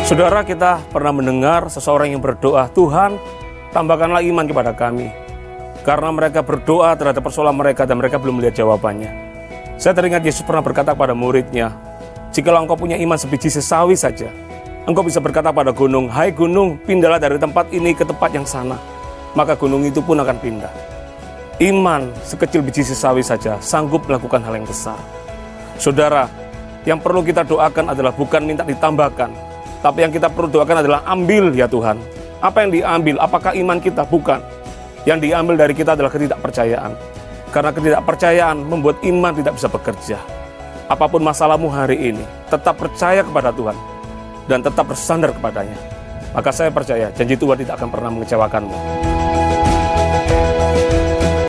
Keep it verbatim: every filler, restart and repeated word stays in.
Saudara, kita pernah mendengar seseorang yang berdoa, Tuhan, tambahkanlah iman kepada kami. Karena mereka berdoa terhadap persoalan mereka dan mereka belum melihat jawabannya. Saya teringat Yesus pernah berkata pada muridnya, jikalau engkau punya iman sebiji sesawi saja, engkau bisa berkata pada gunung, hai gunung, pindahlah dari tempat ini ke tempat yang sana. Maka gunung itu pun akan pindah. Iman sekecil biji sesawi saja sanggup melakukan hal yang besar. Saudara, yang perlu kita doakan adalah bukan minta ditambahkan, tapi yang kita perlu doakan adalah ambil ya Tuhan. Apa yang diambil? Apakah iman kita? Bukan. Yang diambil dari kita adalah ketidakpercayaan. Karena ketidakpercayaan membuat iman tidak bisa bekerja. Apapun masalahmu hari ini, tetap percaya kepada Tuhan dan tetap bersandar kepadanya. Maka saya percaya janji Tuhan tidak akan pernah mengecewakanmu.